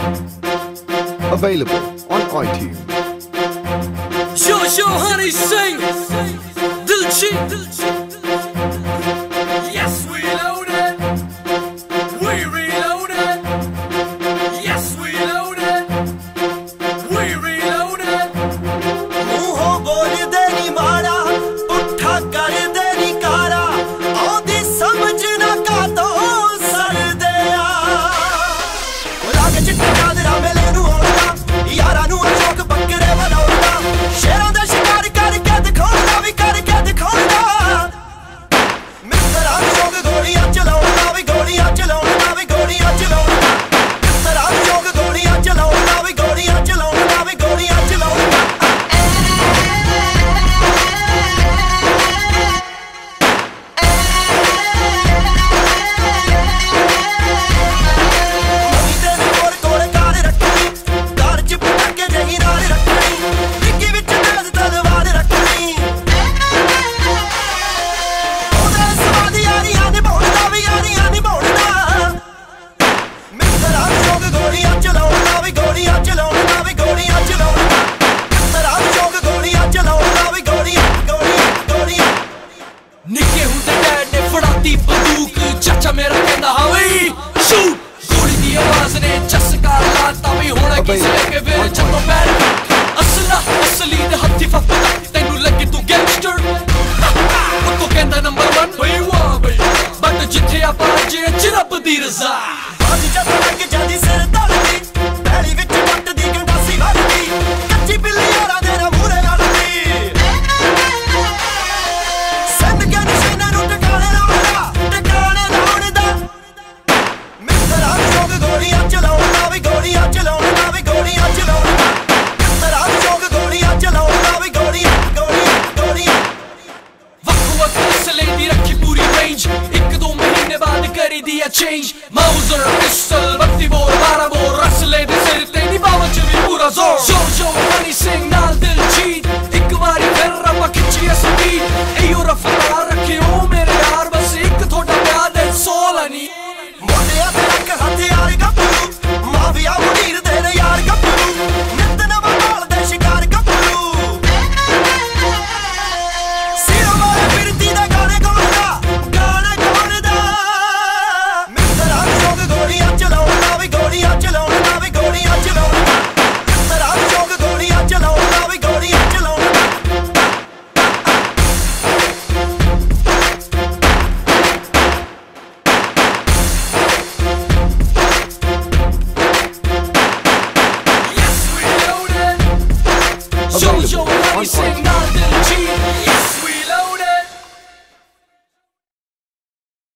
Available on iTunes. Yo, honey, sing. Dilchi. Yes, we loaded. We reloaded. Yes, we loaded. We reloaded. Muho bolde ni mara, utha karde ni kara. Aandi samajh na ka to sardeya. Lag chitta chaadra mele nu aunda, yaara nu ashok bakre banaunda. Sheran da shikar karke dikhauda vi karke dikhauda. Mr. Ashok goliyan chalaunda vi goliyan chalaunda vi goliyan chalaunda. Mr. Ashok goliyan chalaunda vi goliyan chalaunda vi goliyan chalaunda. निके हुंदे dad ने फड़ाती बंदूक चाचा मेरा कहंदा हां we shoot गोली दी आवाज ने चस्का लाता भी होना किसी लेके फिर जदों बैठ असला असली दे हत्थी फकदा तैनू लगे तू गैंगस्टर ओ तो कहंदा नंबर 1 बई वाह बई बट जिथे आपा जे रब दी रज़ा बाजी जद लग जादी सिर तलदी पैली विच मट दी गंडासी भरदी कच्ची बिल्ली यारा दे ना मूरे लड़दी संद के निशाना नु टकाने लाउंदा मिस्टर आशोक गोलियां चलाउंदा वी गोलियां चलाउंदा वी गोलियां चलाउंदा मिस्टर आशोक गोलियां चलाउंदा वी गोलियां गोलियां वक्त असले दी रखी पूरी रेंज एक दो महीने बाद करी दिया चेंज माउजर पिस्टल वक्ती बोर 12 बोर असले दे सिर ते नी बावन च भी पूरा जोर जो हनी सिंह नाल दिल जीत एक बारी फिर रब्बा खिच्ची स्पीड एयो रफ्तार रखे ओ मेरे यार बस एक थोड़ा प्यार दे सोल नहीं मोटे हथ रख हथियार गप्पू माफिया मुनीर दे ने यार गप्पू नित नवा बाल दे शिकार गप्पू सिर मारे फिरती दे गाने गाउंदा मिस्टर आशोक गोलियां चलाउंदा वी गोलियां चलाउंदा वी गोलियां चलाउंदा मिस्टर आशोक गोलियां चलाउंदा वी गोलियां चलाउंदा Yes, we loaded. Yo, honey, sing.